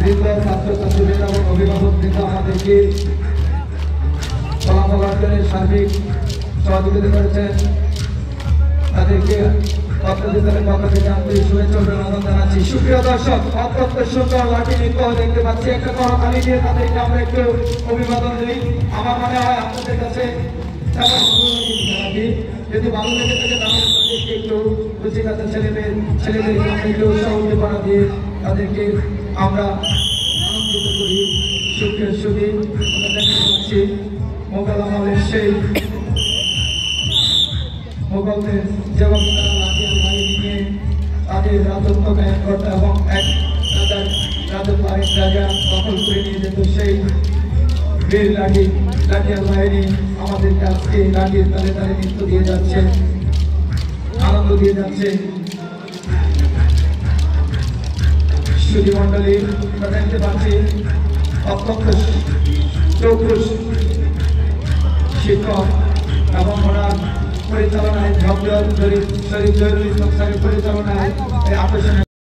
বৃন্দ ছাত্রছাত্রীদের এবং অভিভাবক বৃন্দ আমাদেরকে ফলাফল অর্জনের সার্বিক সহযোগিতা করেছেন, তাদেরকে পত্রদিতারের পক্ষ থেকে আন্তরিক শুভেচ্ছা অভিনন্দন জানাচ্ছি। সুপ্রিয় দর্শক, অত্যন্ত সুন্দর লাঠি নৃত্য দেখতে পাচ্ছি। একটা করতালি দিয়ে তাদেরকে আমরা একটু অভিবাদন দিই। আমার মনে হয় আপনাদের কাছে যদি ভালো লেগে থাকে তাহলে তাদেরকে একটু খুশি কাছে ছেলেদেরকে আমরা একটু উৎসাহ উদ্দীপনা দিয়ে তাদেরকে আমরা আনন্দিত করি। সুখের সুখী আমরা দেখতে পাচ্ছি মোগল আমলের সেই মোগলদের যেমন তারা লাঠিয়াল বাহিনী নিয়ে তাদের রাজত্ব কায়েম করত এবং এক রাজত্ব আরেক জায়গা দখল করে নিয়ে যেত, সেই বীর লাঠিয়াল বাহিনী আমাদেরকে আজকে লাঠির তালে তালে নৃত্য দিয়ে যাচ্ছে, আনন্দ দিয়ে যাচ্ছে। সুধী মন্ডলী আমরা দেখতে পাচ্ছি অত্যন্ত চৌকুশ শিক্ষক এবং ওনার পরিচালনায় শরীফ জহিরুল ইসলাম স্যারের পরিচালনায় এই আকর্ষণীয়